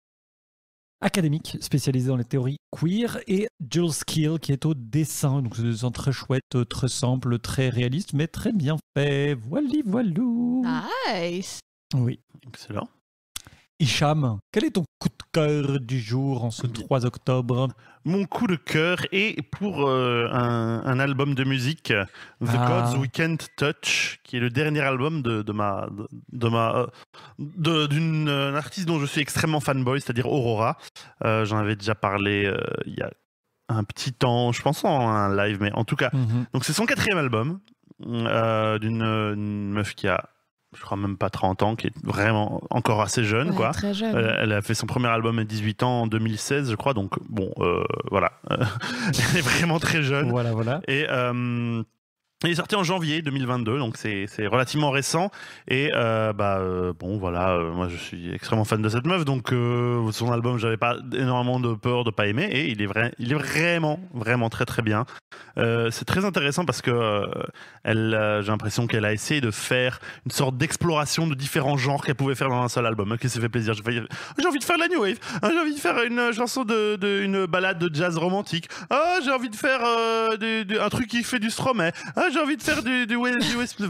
Speaker 1: académique spécialisée dans les théories queer, et Jules Skill, qui est au dessin. Donc c'est des dessins très chouettes, très simples, très réalistes, mais très bien fait. Voilà, voilou.
Speaker 2: Nice.
Speaker 1: Oui.
Speaker 6: Excellent.
Speaker 1: Hicham, quel est ton coup de cœur du jour en ce trois octobre?
Speaker 6: Mon coup de cœur est pour euh, un, un album de musique, The
Speaker 1: Ah.
Speaker 6: God's Weekend Touch, qui est le dernier album de, de ma, de, de ma, euh, de- d'une euh, artiste dont je suis extrêmement fanboy, c'est-à-dire Aurora. Euh, j'en avais déjà parlé euh, il y a un petit temps, je pense en un live, mais en tout cas.
Speaker 1: Mhm.
Speaker 6: Donc c'est son quatrième album euh, d'une une meuf qui a, je crois même pas trente ans, qui est vraiment encore assez jeune,
Speaker 2: Ouais,
Speaker 6: quoi.
Speaker 2: Très jeune.
Speaker 6: Euh, elle a fait son premier album à dix-huit ans en deux mille seize, je crois. Donc, bon, euh, voilà. Elle est vraiment très jeune.
Speaker 1: Voilà, voilà.
Speaker 6: Et euh, il est sorti en janvier deux mille vingt-deux, donc c'est c'est relativement récent. Et euh, bah, euh, bon, voilà, euh, moi je suis extrêmement fan de cette meuf. Donc, euh, son album, j'avais pas énormément de peur de pas aimer. Et il est, vrai, il est vraiment, vraiment très, très bien. Euh, c'est très intéressant parce que euh, elle, euh, j'ai l'impression qu'elle a essayé de faire une sorte d'exploration de différents genres qu'elle pouvait faire dans un seul album, qui s'est fait plaisir. J'ai, fait, j'ai envie de faire de la new wave, ah, j'ai envie de faire une chanson de, de une balade de jazz romantique, ah, j'ai envie de faire euh, du- du- un truc qui fait du Stromae, ah, j'ai envie de faire du, du West, du West-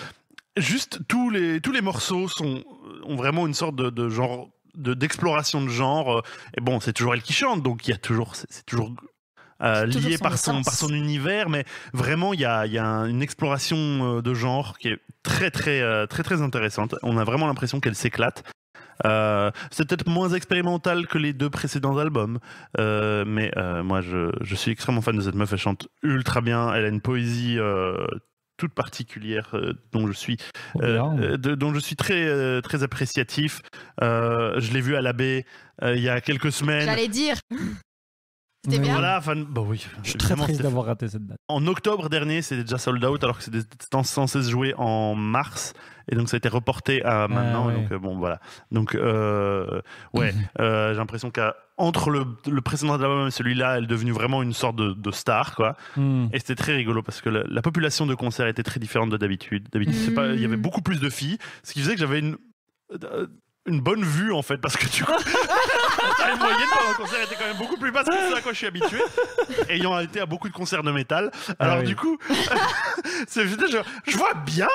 Speaker 6: juste tous les tous les morceaux sont ont vraiment une sorte de, de genre de d'exploration de genre. Et bon, c'est toujours elle qui chante, donc il y a toujours c'est, c'est toujours Euh,
Speaker 2: Toujours
Speaker 6: lié
Speaker 2: son
Speaker 6: par son,
Speaker 2: essence.
Speaker 6: par son univers, mais vraiment il y a, il y a un- une exploration euh, de genre qui est très très euh, très très intéressante. On a vraiment l'impression qu'elle s'éclate. Euh, c'est peut-être moins expérimental que les deux précédents albums, euh, mais euh, moi je, je suis extrêmement fan de cette meuf. Elle chante ultra bien, elle a une poésie euh, toute particulière euh, dont je suis
Speaker 1: Trop
Speaker 6: euh,
Speaker 1: bien.
Speaker 6: euh, de- dont je suis très euh, très appréciatif. Euh, je l'ai vu à la baie euh, il y a quelques semaines.
Speaker 2: J'allais dire. C'était
Speaker 1: Mais
Speaker 2: bien.
Speaker 6: Voilà, enfin, bah oui.
Speaker 1: Je suis très
Speaker 6: Vraiment,
Speaker 1: triste
Speaker 6: c'était-
Speaker 1: d'avoir raté cette date.
Speaker 6: En octobre dernier, c'était déjà sold out, alors que c'était censé se jouer en mars, et donc ça a été reporté à maintenant.
Speaker 1: ouais.
Speaker 6: Et donc euh, bon, voilà. Donc euh, ouais, euh, j'ai l'impression qu'entre le, le précédent album et celui-là, elle est devenue vraiment une sorte de, de star, quoi.
Speaker 1: Hmm.
Speaker 6: Et c'était très rigolo parce que la, la population de concert était très différente de d'habitude. D'habitude, c'est pas, il y avait beaucoup plus de filles, ce qui faisait que j'avais une euh, une bonne vue en fait, parce que du coup la moyenne pendant le concert était quand même beaucoup plus basse que ce à quoi je suis habitué, ayant été à beaucoup de concerts de métal. Alors
Speaker 1: Ah oui.
Speaker 6: du coup c'est, je, je vois bien.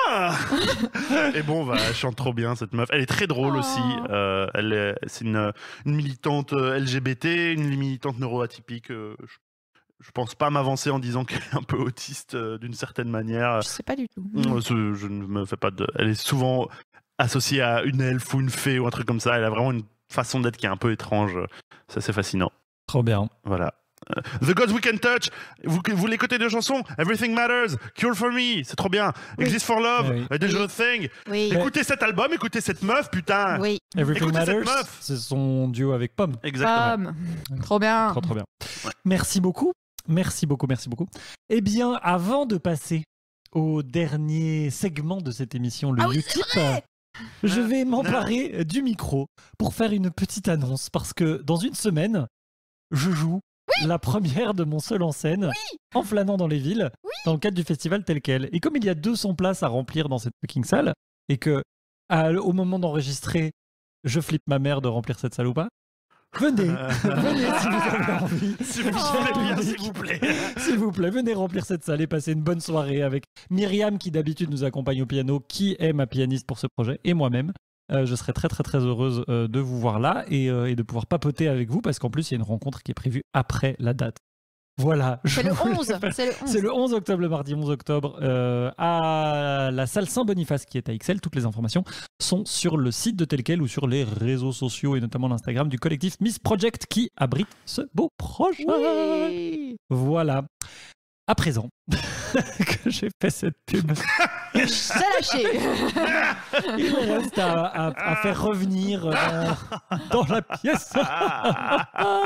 Speaker 6: Et bon, bah, elle chante trop bien cette meuf, elle est très drôle
Speaker 2: Oh.
Speaker 6: aussi. Euh, elle est, c'est une, une militante L G B T, une militante neuroatypique. euh, je- je pense pas m'avancer en disant qu'elle est un peu autiste euh, d'une certaine manière.
Speaker 2: Je sais pas du tout.
Speaker 6: Euh, ce- Je ne me fais pas de. Elle est souvent associée à une elfe ou une fée ou un truc comme ça. Elle a vraiment une façon d'être qui est un peu étrange. C'est assez fascinant.
Speaker 1: Trop bien.
Speaker 6: Voilà. Euh, The Gods We Can Touch. Vous, vous l'écoutez de chansons Everything Matters, Cure for Me, c'est trop bien.
Speaker 2: Oui.
Speaker 6: Exist for Love,
Speaker 1: Oui.
Speaker 6: A Dangerous Thing.
Speaker 2: Oui.
Speaker 6: Écoutez cet album, écoutez cette meuf, putain.
Speaker 2: Oui.
Speaker 1: Everything
Speaker 6: Écoutez cette
Speaker 1: Matters,
Speaker 6: meuf.
Speaker 1: c'est son duo avec Pomme.
Speaker 6: Exactement.
Speaker 2: Pomme. Trop bien.
Speaker 1: Trop, trop bien.
Speaker 6: Ouais.
Speaker 1: Merci beaucoup. Merci beaucoup, merci beaucoup. Eh bien, avant de passer au dernier segment de cette émission, le
Speaker 2: Ah oui,
Speaker 1: Utip,
Speaker 2: c'est vrai.
Speaker 1: je
Speaker 6: Euh,
Speaker 1: vais m'emparer du micro pour faire une petite annonce parce que dans une semaine, je joue la première de mon seul en scène en flânant dans les villes dans le cadre du festival tel quel. Et comme il y a deux cents places à remplir dans cette fucking salle et que à- au moment d'enregistrer, je flippe ma mère de remplir cette salle ou pas, venez, venez si vous avez envie.
Speaker 6: Si vous voulez bien, s'il vous plaît.
Speaker 1: S'il vous plaît, venez remplir cette salle et passer une bonne soirée avec Myriam qui d'habitude nous accompagne au piano, qui est ma pianiste pour ce projet, et moi-même. Euh, je serai très très très heureuse euh, de vous voir là et, euh, et de pouvoir papoter avec vous parce qu'en plus il y a une rencontre qui est prévue après la date. Voilà.
Speaker 2: C'est
Speaker 1: je
Speaker 2: le
Speaker 1: voulais
Speaker 2: onze.
Speaker 1: faire-
Speaker 2: C'est le onze.
Speaker 1: C'est le onze octobre, le mardi onze octobre, euh, à la salle Saint-Boniface qui est à Ixelles. Toutes les informations sont sur le site de tel quel ou sur les réseaux sociaux et notamment l'Instagram du collectif Miss Project qui abrite ce beau projet.
Speaker 2: Oui.
Speaker 1: Voilà. À présent que j'ai fait cette pub,
Speaker 2: C'est lâché.
Speaker 1: il me reste à, à- à faire revenir dans, dans la pièce. Ah,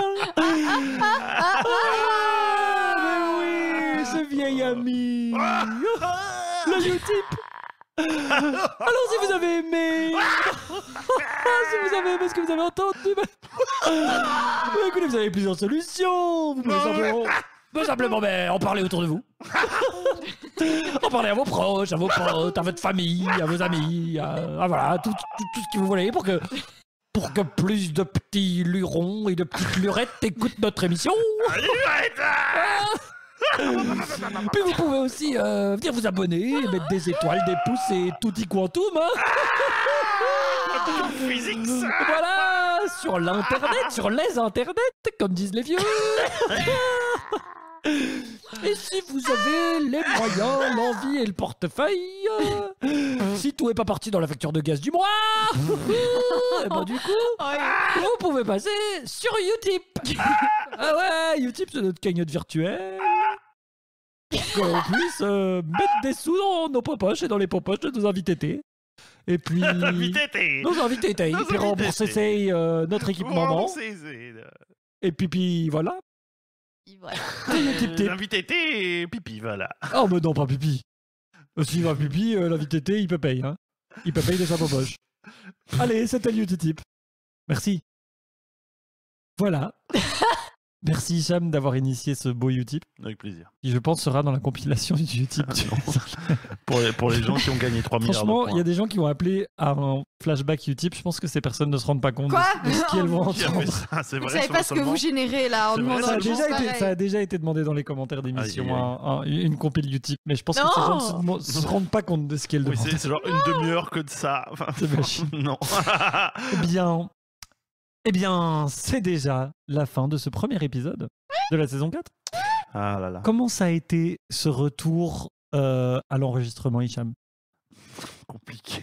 Speaker 1: mais oui, ce vieil ami. Le Utip. Alors si vous avez aimé, si vous avez aimé ce que vous avez entendu, bah, bah, écoutez, vous avez plusieurs solutions. Vous pouvez simplement, bah, simplement bah, en parler autour de vous. En parler à vos proches, à vos potes, à votre famille, à vos amis, à, à voilà, tout, tout, tout ce que vous voulez pour que, pour que plus de petits lurons et de petites lurettes écoutent notre émission. Puis vous pouvez aussi euh, venir vous abonner, mettre des étoiles, des pouces et tutti quantum. Hein. Voilà, sur l'internet, sur les internets, comme disent les vieux. Et si vous avez les moyens, l'envie et le portefeuille, euh, si tout est pas parti dans la facture de gaz du mois, et ben du coup, vous pouvez passer sur Utip. Ah ouais, Utip c'est notre cagnotte virtuelle. Pour qu'on puisse euh, mettre des sous dans nos popoches et dans les popoches de nos invités T. Et puis
Speaker 6: Invité.
Speaker 1: nos invités T. Et
Speaker 6: Nos
Speaker 1: puis
Speaker 6: invités
Speaker 1: rembourser
Speaker 6: T.
Speaker 1: c'est, euh, notre équipement. Et puis, puis voilà.
Speaker 2: Voilà.
Speaker 1: Utip Tip.
Speaker 6: L'invité T et pipi, voilà.
Speaker 1: Oh, mais non, pas pipi. Euh, S'il va pipi, euh, l'invité T, il peut payer. Hein. Il peut payer de sa poche. Allez, c'était le Utip. Merci. Voilà. Merci, Hicham, d'avoir initié ce beau Utip,
Speaker 6: Avec plaisir.
Speaker 1: qui, je pense, sera dans la compilation du Utip.
Speaker 6: Ah, non. pour, les, pour les gens qui ont gagné trois milliards de
Speaker 1: Franchement,
Speaker 6: points.
Speaker 1: il y a des gens qui ont appelé à un flashback Utip. Je pense que ces personnes ne se rendent pas compte
Speaker 2: Quoi
Speaker 1: de, de ce qu'elles vont
Speaker 6: Qui a fait
Speaker 1: entendre.
Speaker 6: ça, c'est
Speaker 2: Vous
Speaker 6: vrai.
Speaker 2: savez pas ce que vous générez là en
Speaker 6: C'est vrai,
Speaker 2: demandant
Speaker 1: Ça a,
Speaker 2: une
Speaker 1: déjà
Speaker 2: chose
Speaker 1: été,
Speaker 2: pareille.
Speaker 1: ça a déjà été demandé dans les commentaires d'émission,
Speaker 6: Aïe, aïe,
Speaker 1: un- un- une compile Utip, mais je pense
Speaker 2: Non.
Speaker 1: que ces gens ne se, demo- se rendent pas compte de ce qu'elles
Speaker 6: Oui,
Speaker 1: demandent.
Speaker 6: c'est c'est genre une demi-heure que de ça. Enfin,
Speaker 1: C'est vache.
Speaker 6: non.
Speaker 1: Eh bien, eh bien, c'est déjà la fin de ce premier épisode de la saison quatre.
Speaker 6: Ah là là.
Speaker 1: Comment ça a été ce retour euh, à l'enregistrement, Hicham?
Speaker 6: Compliqué.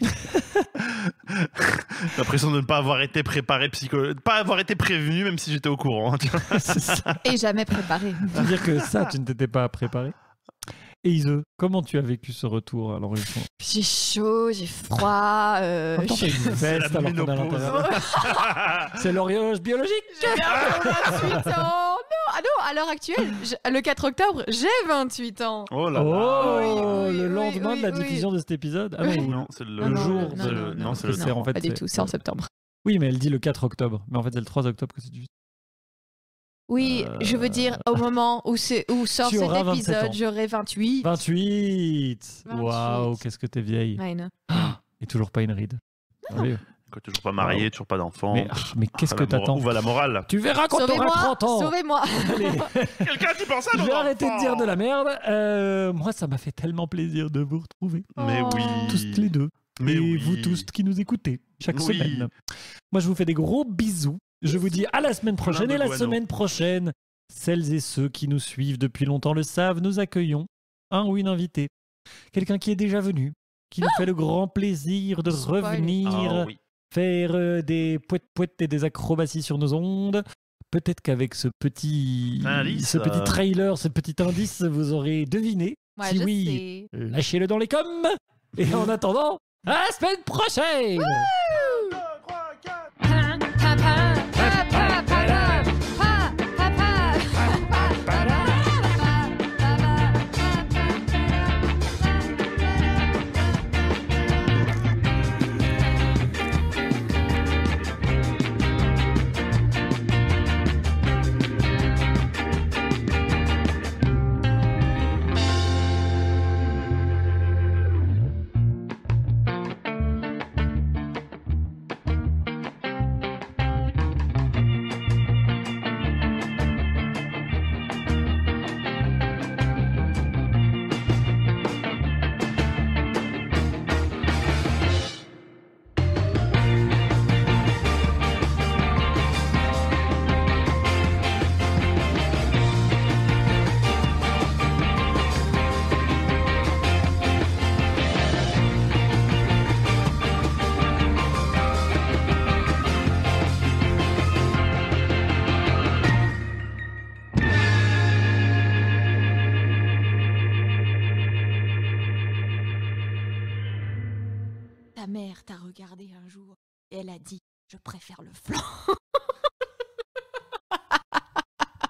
Speaker 6: J'ai l'impression de ne pas avoir été préparé psycho... de pas avoir été prévenu même si j'étais au courant. tu vois.
Speaker 1: C'est ça.
Speaker 2: Et jamais préparé.
Speaker 1: C'est-à-dire que ça, tu ne t'étais pas préparé. Et Ise, comment tu as vécu ce retour à l'enregistrement?
Speaker 2: J'ai chaud, j'ai froid. Euh,
Speaker 1: En même temps, t'as une
Speaker 6: C'est la
Speaker 1: veste alors qu'on est à
Speaker 6: ménopause.
Speaker 1: l'intérieur. C'est l'horloge biologique.
Speaker 2: J'ai bientôt vingt-huit ans. Non, ah non, à l'heure actuelle, je- le quatre octobre, j'ai vingt-huit ans.
Speaker 6: Oh là là.
Speaker 1: Oh,
Speaker 2: Oui, oui,
Speaker 1: le
Speaker 2: oui,
Speaker 1: lendemain
Speaker 2: oui,
Speaker 1: de la
Speaker 2: oui.
Speaker 1: diffusion de cet épisode. Ah
Speaker 2: Oui.
Speaker 1: non,
Speaker 6: Non, c'est le,
Speaker 1: le
Speaker 2: non,
Speaker 1: jour
Speaker 2: non,
Speaker 1: de-
Speaker 2: non, non,
Speaker 6: non, c'est
Speaker 1: que
Speaker 6: le
Speaker 1: c'est en fait.
Speaker 2: Pas du
Speaker 1: c'est-
Speaker 2: tout, c'est en septembre.
Speaker 1: Oui, mais elle dit le quatre octobre. Mais en fait, c'est le trois octobre que c'est du.
Speaker 2: Oui,
Speaker 1: Euh,
Speaker 2: je veux dire, au moment où, c'est, où sort
Speaker 1: Tu
Speaker 2: cet
Speaker 1: auras vingt-sept ans.
Speaker 2: épisode, j'aurai vingt-huit.
Speaker 1: vingt-huit.
Speaker 2: vingt-huit.
Speaker 1: Waouh, qu'est-ce que t'es vieille.
Speaker 2: Ouais, non.
Speaker 1: Et toujours pas une ride. Allez.
Speaker 6: Quand toujours pas marié, toujours pas d'enfant.
Speaker 1: Mais, ah, mais qu'est-ce
Speaker 6: Ah,
Speaker 1: que
Speaker 6: la mora-
Speaker 1: t'attends?
Speaker 6: Où va la morale?
Speaker 1: Tu verras quand t'auras
Speaker 2: Sauvez-moi,
Speaker 1: trente ans.
Speaker 2: sauvez-moi.
Speaker 1: Allez,
Speaker 6: Quelqu'un qui pense à
Speaker 1: je
Speaker 6: nos
Speaker 1: vais arrêter de
Speaker 6: enfants.
Speaker 1: dire de la merde. Euh, moi, ça m'a fait tellement plaisir de vous retrouver.
Speaker 6: Mais oui.
Speaker 1: Tous les deux.
Speaker 6: Mais
Speaker 1: et
Speaker 6: oui.
Speaker 1: vous tous qui nous écoutez chaque
Speaker 6: Oui.
Speaker 1: semaine. Moi, je vous fais des gros bisous. Je vous dis à la semaine prochaine.
Speaker 6: de
Speaker 1: Et la
Speaker 6: guano.
Speaker 1: semaine prochaine, Celles et ceux qui nous suivent depuis longtemps le savent, nous accueillons un ou une invitée. Quelqu'un qui est déjà venu, qui nous fait le grand plaisir de
Speaker 2: Spoil.
Speaker 1: revenir
Speaker 6: Ah oui.
Speaker 1: faire euh, des pouettes-pouettes et des acrobaties sur nos ondes. Peut-être qu'avec ce petit,
Speaker 6: Indice,
Speaker 1: ce petit
Speaker 6: euh.
Speaker 1: trailer, ce petit indice, vous aurez deviné.
Speaker 2: Ouais,
Speaker 1: si
Speaker 2: je
Speaker 1: oui,
Speaker 2: sais.
Speaker 1: lâchez-le dans les coms. Et en attendant, à la semaine prochaine.
Speaker 2: Pa, pa, pa, pa, pa, pa, pa, pa, pa, pa. Ta mère t'a regardé un jour et elle a dit « Je préfère le flan ».